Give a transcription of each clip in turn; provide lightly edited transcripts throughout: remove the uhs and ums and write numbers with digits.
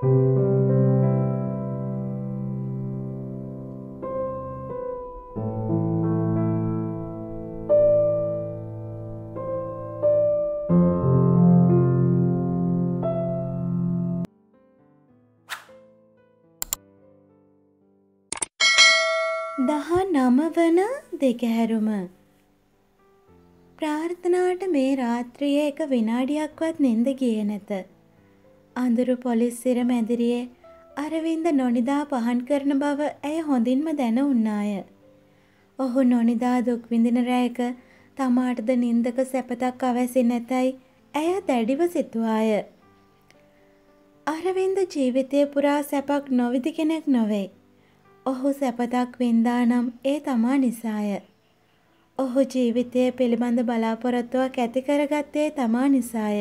නමවන දෙකහැරුම. ප්‍රාර්ථනාට මේ රාත්‍රියේ එක විනාඩියක්වත් නින්ද ගියේ නැත. අඳුරු පොලිස් සිර මැදිරියේ අරවින්ද නොනිදා පහන් කරන බව ඇය හොඳින්ම දැන උන්නාය. ඔහු නොනිදා දුක් විඳින රැයක තමාටද නින්දක සැපතක් අවැසි නැතයි ඇය දැඩිව සිතුවාය. අරවින්ද ජීවිතය පුරා සැපක් නොවිදි කෙනෙක් නොවේ. ඔහු සැපතක් වින්දා නම් ඒ තමා නිසාය. ඔහු ජීවිතය පිළිබඳ බලාපොරොත්තුවක් ඇති කරගත්තේ තමා නිසාය.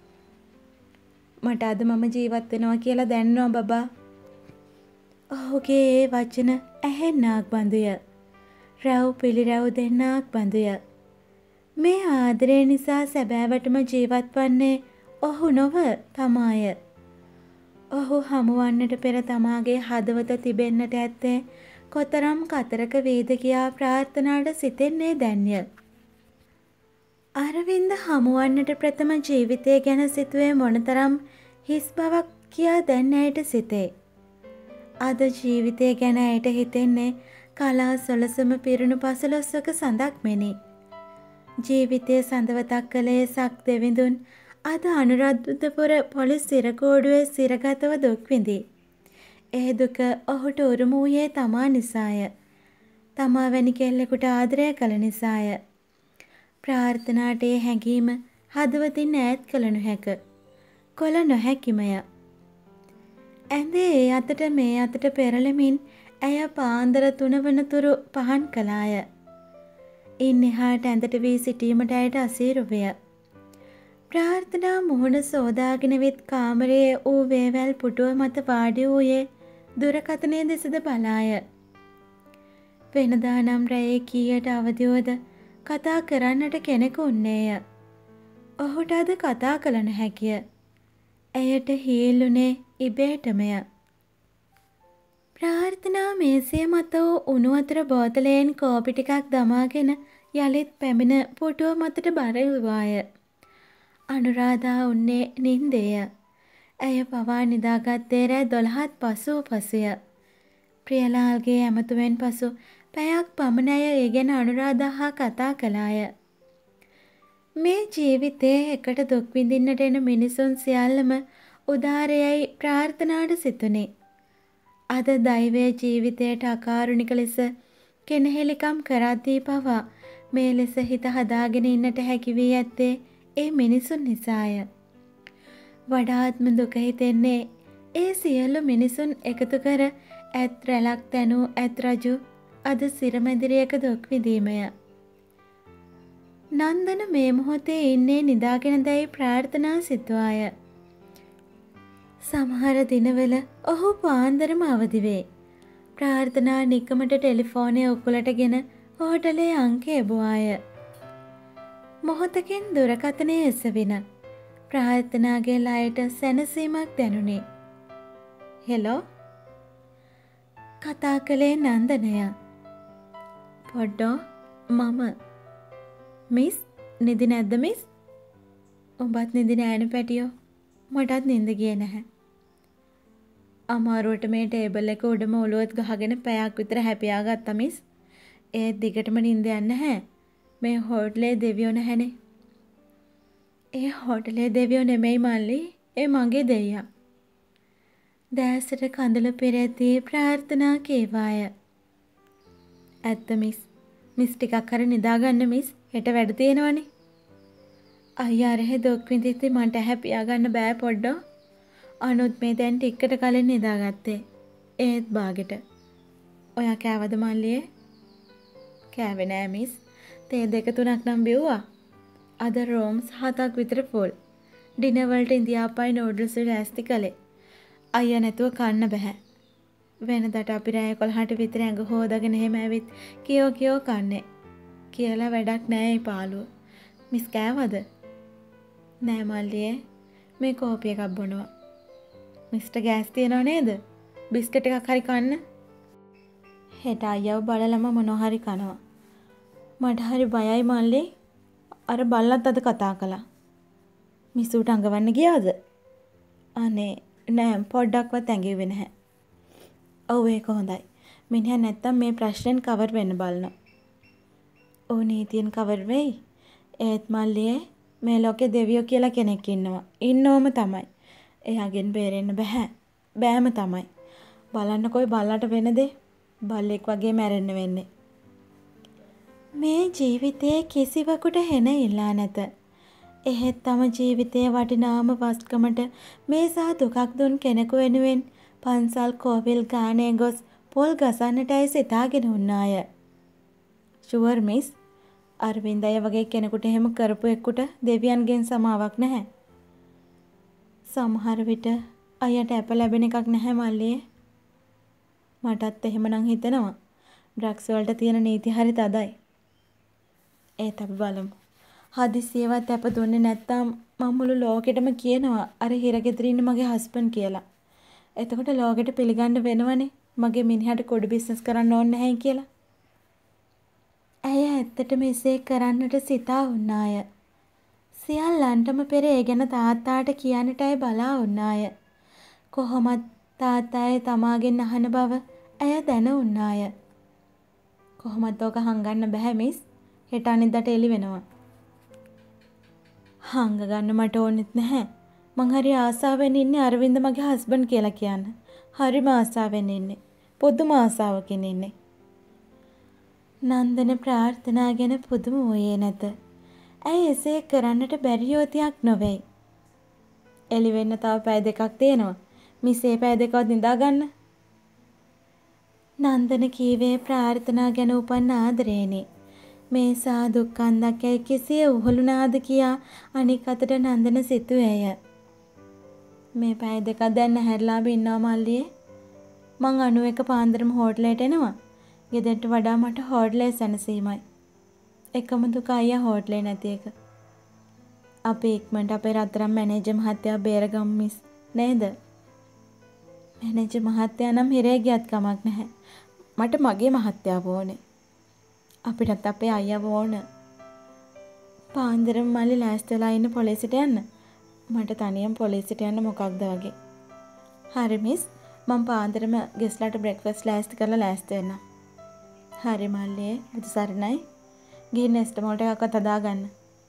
මට අද මම ජීවත් වෙනවා කියලා දැනනවා බබා. ඔහුගේ ඒ වචන ඇහෙන්නාක් බඳුය. රැව් පිළිරැව් දෙන්නාක් බඳුය. මේ ආදරය නිසා සැබෑවටම ජීවත් වන්නේ ඔහු නොව තමාය. ඔහු හමුවන්නට පෙර තමාගේ හදවත තිබෙන්නට ඇත්තේ කොතරම් කතරක වේද කියා ප්‍රාර්ථනාට සිතෙන්නේ දැන්ය. අරවින්ද හමුවන්නට ප්‍රථම ජීවිතය ගැන සිතුවේ මොනතරම් හිස් බවක් කියා දැන් ඇයට සිතේ. අද ජීවිතය ගැන ඇයට හිතෙන්නේ කලා සොලසම පිරුණු පසළොස්වක සඳක් මෙනි. ජීවිතය සඳවතක් කළේ සක් දෙවිඳුන් අද අනුරාධපුර පොලිස් සිරකෝඩුවේ සිරගතව දුක් විඳි. ඒ දුක ඔහුට උරුම වූයේ තමා නිසාය. තමා වැනි කෙල්ලෙකුට ආදරය කළ නිසාය. ප්‍රාර්ථනාට ඒ හැඟීම හදවතින් ඈත් කළ නොහැක. කොළ නොහැකිමය. ඇඳේ ඒ අතට මේ අතට පෙරළමින් ඇය පාන්දර 3 වනතුරු පහන් කළාය. ඉන් එහාට ඇඳට වී සිටීමට ඇයට අසීරු විය. ප්‍රාර්ථනා මුහුණ සෝදාගෙන විත් කාමරයේ ඌ වේවැල් පුටුව මත වාඩි වූයේ දුරකථනයේ දෙසද බලාය. වෙනදා නම් රැයේ කීයට අවදිවද කතා කරන්නට කෙනෙකු උන්නේය. ඔහුට අද කතා කළ නොහැකිය. ඇයට හීල්ුනේ ඉබේටමය. ප්‍රාර්ථනා මේසය මත වූ උණු වතුර බෝතලයෙන් කෝපි ටිකක් දමාගෙන යලිත් පැමිණ පුටුව මතට බර වූවාය. අනුරාධා උන්නේ නින්දේය. ඇය පවා නිදාගත්තේ රෑ 12ත් පසුය. ප්‍රියලාල්ගේ ඇමතුමෙන් පසු පැයක් පමණ ඇය ඒ ගැන අනුරාධා හා කතා කළාය. මේ ජීවිතයේ එකට දුක් විඳින්නට එන මිනිසුන් සියල්ලම උදාරයයි ප්‍රාර්ථනාට සිතුනේ. අද දෛවය ජීවිතයට අකාරුණික ලෙස කෙනෙහිලිකම් කරද්දී පවා මේ ලෙස හිත හදාගෙන ඉන්නට හැකි වී ඇත්තේ ඒ මිනිසුන් නිසාය. වඩාත්ම දුක හිතෙන්නේ ඒ සියලු මිනිසුන් එකතු කර ඇත් රැලක් තැනූ ඇත් රජු අද සිරමැදිරියක දුක් විඳීමය. නන්දන මේ මොහොතේ ඉන්නේ නිදාගෙන දැයි ප්‍රාර්ථනා සිතුවාය. සමහර දිනවල ඔහු පාන්දරම අවදි වේ. ප්‍රාර්ථනා නිකමට ටෙලිෆෝනය උකුලටගෙන හෝටලේ අංකය එබුවාය. මොහොතකින් දුරකථනය එසවින. ප්‍රාර්ථනාගේ ලයට සැනසීමක් දැනුනේ. හෙලෝ? කතා කළේ නන්දනය. පොඩ්ඩෝ මම. මිස් නිදි නැද්ද මිස්? උඹත් නිදි නෑන පැටියෝ. මටත් නින්ද ගියේ නැහැ. අමාරුවට මේ ටේබල් එක උඩම ඔලුවත් ගහගෙන පැයක් විතර හැපියා ගත්තා මිස්. ඒත් දිගටම නින්ද යන්නේ නැහැ. මේ හෝටලේ දෙවියෝ නැහැනේ. ඒ හෝටලේ දෙවියෝ නෙමෙයි මල්ලි. ඒ මගේ දෙයියා. දැසට කඳුළු පෙරදී ප්‍රාර්ථනා කීවාය. ඇත්ත මිස්. මිස් ටිකක් හරි නිදාගන්න මිස්. හෙට වැඩ තියෙනවනේ. අයියා රෙහෙ දුක් විඳිද්දි මට හැපියා ගන්න බෑ පොඩ්ඩෝ. අනුත් මේ දැන් ටිකට කලින් නිදාගත්තේ. ඒත් බාගෙට. ඔයා කෑවද මල්ලියේ? කෑවේ නෑ මිස්. තේ 2-3ක් නම් බිව්වා. අද රෝම්ස් 7ක් විතර ෆුල්. ඩිනර් වලට ඉන්දියාපයි නූඩල්ස් ලෑස්ති කළේ. අයියා නැතුව කන්න බෑ. වෙනදට අපි රෑ 11ට විතර ඇඟ හොදාගෙන එහෙම ඇවිත් කියෝ කන්නේ. කියලා වැඩක් නෑ මේ පාළුව. මිස් කෑවද? නෑ මල්ලියේ. මේ කෝපි එකක් බොනවා. මිස්ටර් ගෑස් තියනව නේද? බිස්කට් එකක් හරි කන්න. හෙට අයියව බලලම මොනවා හරි කනවා. මට හරි බයයි මල්ලි. අර බල්ලත් අද කතා කළා. මිසුට අඟවන්න ගියාද? අනේ නෑ පොඩ්ඩක්වත් ඇඟෙන්නේ නැහැ. ඔව් ඒක හොඳයි. මිනිහා නැත්තම් මේ ප්‍රශ්නෙන් කවර් වෙන්න බලනවා. ඕ නීතියෙන් කවර් වෙයි. ඒත් මල්ලියේ මේ ලෝකේ දෙවියෝ කියලා කෙනෙක් ඉන්නවා. ඉන්නෝම තමයි. එයාගෙන් බේරෙන්න බෑ. බෑම තමයි. බලන්නකොයි බල්ලට වෙන දේ. බල්ලෙක් වගේ මැරෙන්න වෙන්නේ. මේ ජීවිතයේ කිසිවකුට හෙන ඉල්ලා නැත. එහෙත් තම ජීවිතයේ වටිනාම වස්කමට මේ සා දුකක් දුන් කෙනෙකු වෙනුවෙන් පන්සල් කෝවිල් ගානේ ගොස් පොල් ගසන්නටයි සිතාගෙන උන්නාය. Sure miss. අරවින්දය වගේ කෙනෙකුට එහෙම කරපු එක්කුට දෙවියන්ගෙන් සමාවක් නැහැ. සමහර විට අයියට අප ලැබෙන එකක් නැහැ මල්ලියේ. මටත් එහෙමනම් හිතෙනවා. ඩ්‍රග්ස් වලට තියෙන නීති හරි තදයි. ඒත් අපි බලමු. හදිසියවත් අප දුන්නේ නැත්තම් මම මුළු ලෝකෙටම කියනවා අර හිරගෙදර ඉන්න මගේ හස්බන්ඩ් කියලා. එතකොට ලෝකෙට පිළිගන්න වෙනවනේ මගේ මිනිහට කුඩු බිස්නස් කරන්න ඕනේ නැහැ කියලා. ඇය ඇත්තටම එසේ කරන්නට සිතා උන්නාය. සියල්ලන්ටම පෙර ඒ ගැන තාත්තාට කියන්නටයි බලා උන්නාය. කොහොමත් තාත්තාය තමාගෙන් අහන බව ඇය දැන උන්නාය. කොහොමත් ඕක හංගන්න බෑ මිස්. හෙට අනිද්දාට එළි වෙනවා. හංග ගන්න මට ඕනෙත් නැහැ. මං හරි ආසාවෙන් ඉන්නේ අරවින්ද මගේ හස්බන්ඩ් කියලා කියන්න. හරිම ආසාවෙන් ඉන්නේ. පුදුම ආසාවකින් ඉන්නේ. නන්දන ප්‍රාර්ථනා ගැන පුදුම වූයේ නැත. ඇයි එසේ කරන්නට බැරි යෝතියක් නොවේ. එළි වෙන්න තව පැය දෙකක් තියෙනවා. මිසේ පැය දෙකවත් නිදා ගන්න. නන්දන කීවේ ප්‍රාර්ථනා ගැන උපන් ආදරේනේ. මේ සා දුක්ඛන්දක් ඇයි කෙසේ උහුලුනාද කියා අනික් අතට නන්දන සිතුවේය. මේ පැය දෙකක් දැන් හැරලාම ඉන්නවා මල්ලියේ. මං 91 පාන්දරම හෝටලයට එනවා. ගෙදරට වඩා මට හෝටලේ සැනසීමයි. එකම දුක අයියා හෝටලේ නැති එක. අපි ඉක්මනට අපේ රත්තරන් මැනේජර් මහත්තයා බේරගමු මිස්. නේද? මැනේජර් මහත්තයා නම් හිරේ ගියත් කමක් නැහැ. මට මගේ මහත්තයාව ඕනේ. අපිටත් අපේ අයියාව ඕන. පාන්දරම මල්ලි ලෑස්තිලා ඉන්න පොලිසියට යන්න. මට තනියම පොලිසියට යන්න මොකක්ද වගේ. හරි මිස්. මම පාන්දරම ගෙස්ලාට බ්‍රෙක්ෆාස්ට් ලෑස්ති කරලා ලෑස්ති වෙන්න. හරි මල්ලියේ බුදු සරණයි. ගිහින් එස්ටමෝල්ට් එකක්වත් හදාගන්න.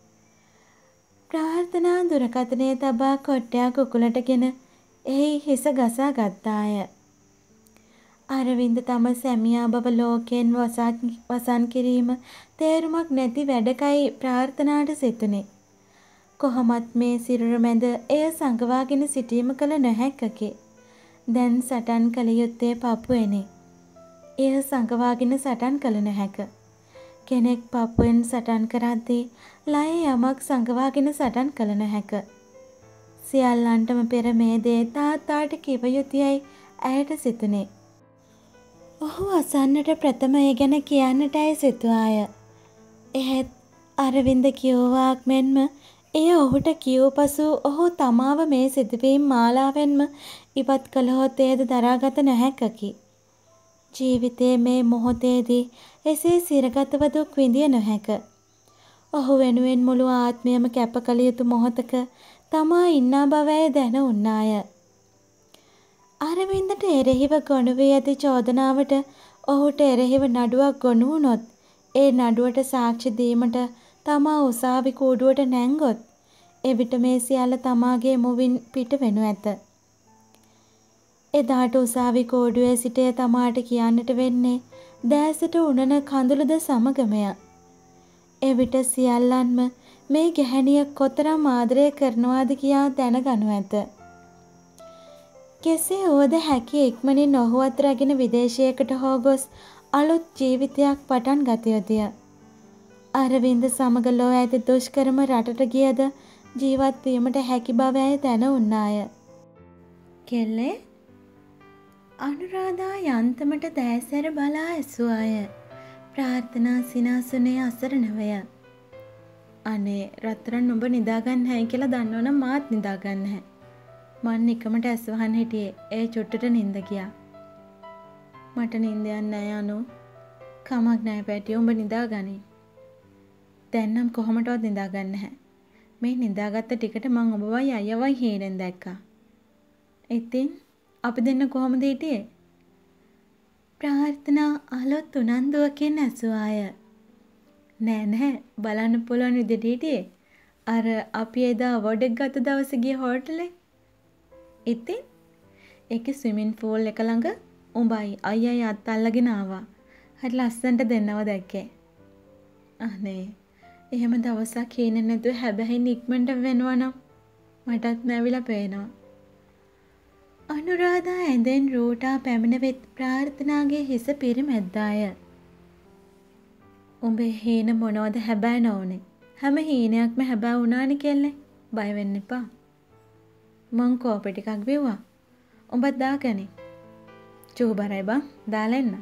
ප්‍රාර්ථනා දුරකථනයේ තබා කොට්ටයක් උකුලටගෙන එහි හිස ගසා ගත්තාය. අරවින්ද තම සැමියා බව ලෝකයෙන් වසන් කිරීම තේරුමක් නැති වැඩකයි ප්‍රාර්ථනාට සිතුනේ. කොහොමත් මේ සිරුර මැද එය සංගවාගෙන සිටීම කල නොහැක්කකි. දැන් සටන් කළ යුත්තේ පපුවෙනි. එය සංගවාගෙන සටන් කළ නොහැක. කෙනෙක් පපුවෙන් සටන් කරද්දී ලය යමක් සංගවාගෙන සටන් කළ නොහැක. සියල්ලන්ටම පෙර මේ දේ තාත්තාට කිව යුතුයයි ඇයට සිතුනේ. ඔහු අසන්නට ප්‍රථම ඒ ගැන කියන්නටයි සිතුවාය. එහෙත් අරවින්ද කියෝවාක් මෙන්ම එය ඔහුට කියූ පසු ඔහු තමාව මේ සිදුවීම් මාලාවෙන්ම ඉවත් කළහොත් එයද දරාගත නොහැකකි. ජීවිතයේ මේ මොහොතේදී එසේ සිරගතව දුක් විඳිය නොහැක. ඔහු වෙනුවෙන් මුළු ආත්මයම කැප කළ යුතු මොහොතක තමා ඉන්නා බව ඇය දැන උන්නාය. අරවින්දට එරෙහිව ගොනු වී ඇති චෝදනාවට ඔහුට එරෙහිව නඩුවක් ගොනු වුණොත් ඒ නඩුවට සාක්ෂි දීමට තමා උසාවි කූඩුවට නැංගොත් එවිට මේ සියල්ල තමාගේ මුවින් පිට වෙනු ඇත. එදාට උසාවි කූඩුවේ සිටය තමාට කියන්නට වෙන්නේ දෑසට උනන කඳුළුද සමගමය. එවිට සියල්ලන්ම මේ ගැහැණිය කොතරම් ආදරය කරනවාද කියා දැනගනු ඇත. කෙසේ වුවද හැකි ඉක්මනින් ඔහුවත් රැගෙන විදේශයකට හෝ ගොස් අලුත් ජීවිතයක් පටන් ගත යුතුය. අරවින්ද සමග ලෝ ඇති දුෂ්කරම රටට ගියද ජීවත් වීමට හැකි බව ඇය දැන උන්නාය. කෙල්ලේ අනුරාධා යන්තමට දෑසැර බලා ඇසුවාය. ප්‍රාර්ථනා සිනාසුනේ අසරණවය. අනේ රත්තරන් උඹ නිදාගන්න හැයි කියලා දන්නවනම් මාත් නිදාගන්න හැ. මං නිකමට ඇස් වහන් හිටියේ. ඒ චුට්ටට නිින්ද ගියා. මට නිින්ද යන්නේ නැහැ අනු. කමක් නැහැ පැටිය. උඹ නිදාගනි. දැන් නම් කොහොමටවත් නිදාගන්න නැහැ. මේ නිදාගත්ත ටිකට මං ඔබවයි අයියවයි හේනෙන් දැක්කා. ඉතින් අපි දෙන්න කොහොමද හිටියේ? ප්‍රාර්ථනා අලොත් උනන්දුවකින් ඇසුවාය. නෑ බලන්න පුළුවන් විදිහට හිටියේ. අර අපි එදා අවෝඩ් එක ගත්ත දවසේ ගිය හෝටලේ. ඉතින් ඒකේ ස්විමින් පූල් එක ළඟ උඹයි අයියයි අත් අල්ලගෙන ආවා. හරි ලස්සනට දෙන්නව දැක්කේ. අනේ එහෙම දවසක් හේනෙ නැතුව හැබැයි ඉක්මනට වෙනවනම් මටත් නැවිලා පේනවා. අනුරාධා ඇඳෙන් රූටා පැමිණ වෙත් ප්‍රාර්ථනාගේ හිස පිරිමැද්දාය. උඹේ හීන මොනවද හැබැයි නෝනේ. හැම හීනයක්ම හැබැයි වුණානේ කෙල්ලේ. බය වෙන්න එපා. මං කෝපි ටිකක් බිව්වා. උඹත් දාගනි. චූබරයි බං දාලා එන්න.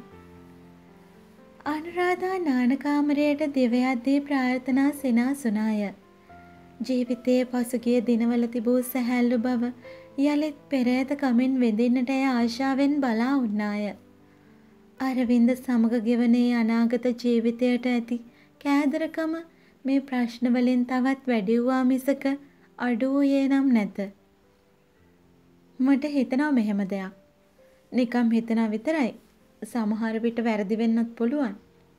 අනුරාධා නාන කාමරයට දිව යද්දී ප්‍රාර්ථනා සිනාසුනාය. ජීවිතයේ පසුගිය දිනවල තිබූ සැහැල්ලු බව යලිත් පෙරේත කමින් විඳින්නට ඇය ආශාවෙන් බලා උන්නාය. අරවින්ද සමග ගෙවනේ අනාගත ජීවිතයට ඇති කෑදරකම මේ ප්‍රශ්න වලින් තවත් වැඩි වූවා මිසක අඩු වූයේ නම් නැත. මට හිතෙනවා මෙහෙම දෙයක්. නිකම් හිතනවා විතරයි. සමහර විට වැරදි වෙන්නත් පුළුවන්.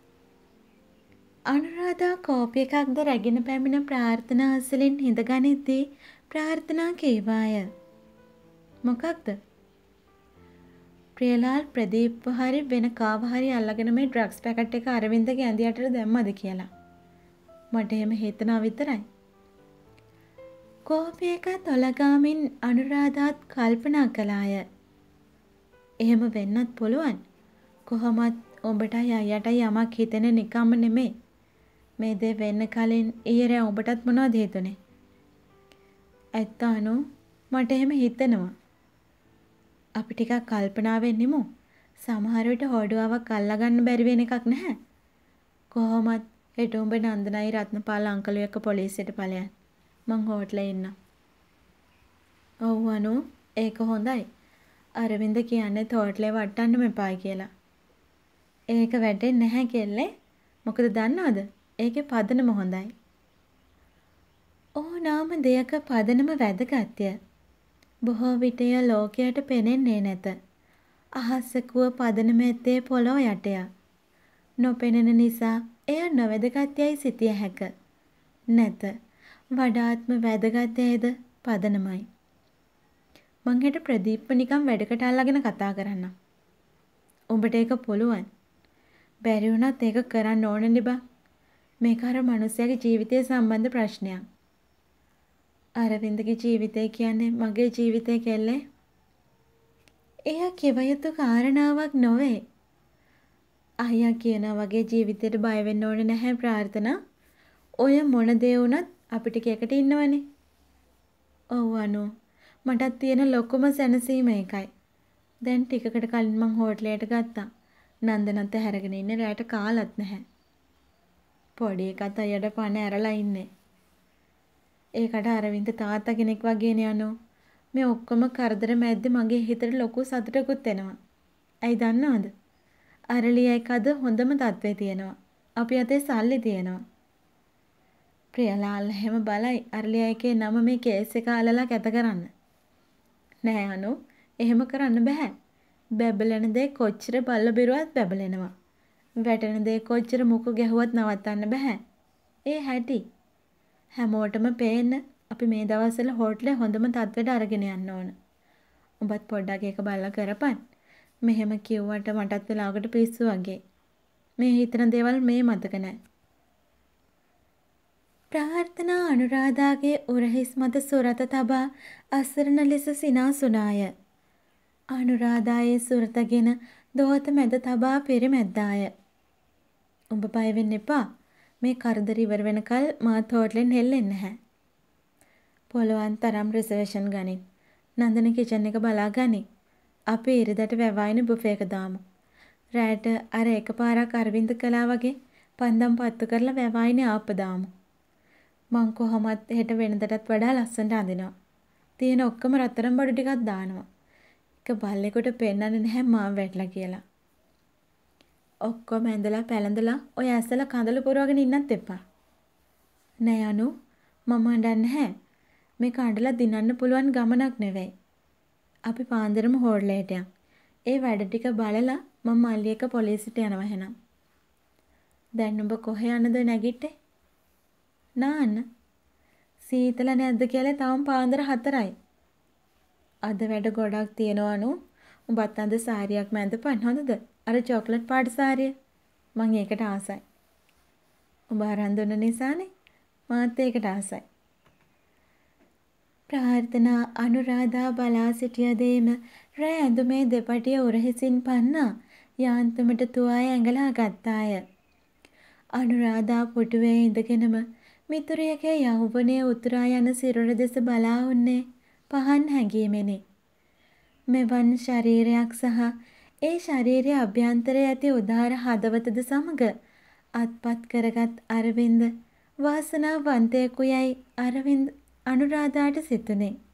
අනුරාධා කෝපි එකක්ද රැගෙන පැමිණ ප්‍රාර්ථනා අසලින් හිඳගනිද්දී ප්‍රාර්ථනා කීවාය. මොකක්ද? ප්‍රියලාල් ප්‍රදීප්ව හරි වෙන කාව හරි අල්ලගෙන මේ ඩ්‍රග්ස් පැකට් එක අරවින්දගේ ඇඳ යටට දැම්මද කියලා. මට එහෙම හිතනවා විතරයි. කෝපි එක තොලගාමින් අනුරාධාත් කල්පනා කළාය. එහෙම වෙන්නත් පුළුවන්. කොහොමත් උඹටයි අයියටයි යමක් හිතෙන නිකම්ම නෙමෙයි. මේ දේ වෙන්න කලින් ඊයරේ උඹටත් මොනවද හිතුනේ? ඇත්ත අනු මට එහෙම හිතෙනවා. අපි ටිකක් කල්පනාවෙන් නිමු. සමහර විට හොඩුවාවක් අල්ලගන්න බැරි වෙන එකක් නැහැ. කොහොමත් හෙට උඹ නන්දනයි රත්නපාල අංකලු එක්ක පොලිසියට ඵලයන්. මං හෝටලේ ඉන්නම්. ඔව් අනු ඒක හොඳයි. අරවින්ද කියන්නේ හෝටලේ වටන්න මෙපායි කියලා. ඒක වැටෙන්නේ නැහැ කෙල්ලේ. මොකද දන්නවද? ඒකේ පදනම හොඳයි. ඕනෑම දෙයක පදනම වැදගත්ය. බොහෝ විට එය ලෝකයට පෙනෙන්නේ නැත. අහසකුව පදනම ඇත්තේ පොළොව යටය. නොපෙනෙන නිසා එය නොවැදගත් යයි සිතිය හැක. නැත. වඩාත්ම වැදගත් යයිද පදනමයි. මං හෙට ප්‍රදීප්ව නිකන් වැඩකට අල්ලගෙන කතා කරන්නම්. උඹට ඒක පුළුවන්. බැරි වුණත් ඒක කරන්න ඕනනේ බං. මේක අර මිනිස්යාගේ ජීවිතය සම්බන්ධ ප්‍රශ්නයක්. අරවින්දගේ ජීවිතය කියන්නේ මගේ ජීවිතය කෙල්ලේ. එය කිව යුතු කාරණාවක් නොවේ. අයියා කියනා වගේ ජීවිතයට බය වෙන්න ඕනේ නැහැ ප්‍රාර්ථනා. ඔය මොන දේ වුණත් අපිට එකට ඉන්නවනේ. ඔව් අනු මටත් තියෙන ලොකුම සැනසීම ඒකයි. දැන් ටිකකට කලින් මං හෝටලයට ගත්තා. නන්දනත් හැරගෙන ඉන්නේ රැයට කාලත් නැහැ. පොඩි එකත් අයියට පණ ඇරලා ඉන්නේ. ඒකට අරවින්ද තාත්තා කෙනෙක් වගේනේ අනෝ. මේ ඔක්කොම කරදර මැද්දේ මගේ හිතට ලොකු සතුටකුත් එනවා. ඇයි දන්නවද? අරලියයි කද හොඳම තත්ත්වේ තියෙනවා. අපි අතේ සල්ලි තියෙනවා. ප්‍රියලාල් හැම බලයි අරලියයිගේ නම මේ කේස් එක අලලා කැත කරන්න. නෑ අනෝ එහෙම කරන්න බෑ. බැබලෙන දේ කොච්චර බල්ල බිරුවත් බැබලෙනවා. වැටෙන දේ කොච්චර මුකු ගැහුවත් නවත්තන්න බෑ. ඒ හැටි. හැමෝටම පේන්න අපි මේ දවස්වල හෝටලේ හොඳම තත්ත්වයට අරගෙන යන්න ඕන. උඹත් පොඩ්ඩක් ඒක බලලා කරපන්. මෙහෙම කිව්වට මටත් වෙලාවකට පිස්සු වගේ. මේ හිතන දේවල් මේ මතක නැහැ. ප්‍රාර්ථනා අනුරාධාගේ උරහිස් මත සුරත තබා අසරණ ලෙස සිනාසුනාය. අනුරාධායේ සුරතගෙන දෝත මැද තබා පිරිමැද්දාය. උඹ බය වෙන්න එපා. මේ කරදර ඉවර වෙනකල් මාත් හෝටලෙන් හෙල්ලෙන්නේ නැහැ. පොළොවන් තරම් රිසර්වේෂන් ගනින්. නන්දන කිචන් එක බලා ගනි. අපි ඉරිදට වැවයින බුෆේ එක දාමු. රැට අර එකපාරක් අරවින්ද කළා වගේ පන්දම් පත්තු කරලා වැවයිනේ ආප්ප දාමු. මං කොහොමත් හෙට වෙනදටත් වඩා ලස්සනට අඳිනවා. තියෙන ඔක්කොම රත්තරන් බඩු ටිකක් දානවා. එක බල්ලෙකුට පෙන්නන්නේ නැහැ මාව වැටලා කියලා. ඔක්කොම ඇඳලා පැලඳලා ඔය ඇස්සල කඳල පුරවගෙන ඉන්නත් එපා. නෑ අනු මම අඬන්නේ නැහැ. මේක අඬලා දිනන්න පුළුවන් ගමනක් නෙවෙයි. අපි පාන්දරම හෝඩලේට යන්. ඒ වැඩ ටික බලලා මම මල්ලි එක්ක පොලිසියට යනවා එහෙනම්. දැන් උඹ කොහේ යන්නද නැගිට්ටේ? නාන්න. සීතල නැද්ද කියලා තාම පාන්දර 4යි. අද වැඩ ගොඩක් තියෙනවා අනු. උඹත් අද සාරියක් මැදපන් හොඳද? අර චොක්ලට් පාට සාරිය. මං ඒකට ආසයි. උඹ අරන් දුන්න නිසානේ මාත් ඒකට ආසයි. ප්‍රාර්ථනා අනුරාධා බලා සිටිය දේම රෑ ඇඳුමේ දෙපටිය උරහිසින් පන්නා යාන්තමට තුවාය ඇඟලා ගත්තාය. අනුරාධා පුටුවේ ඉඳගෙනම මිතුරියගේ යෞවනයේ උතුරා යන සිරුර දෙස බලා උන්නේ පහන් හැඟීමෙනි. මෙවන් ශරීරයක් සහ ඒ ශරීරයේ අභ්‍යන්තරයේ ඇති උදාර හදවතද සමග අත්පත් කරගත් අරවින්ද වාසනාවන්තයෙකු යයි අනුරාධාට සිතුනේ.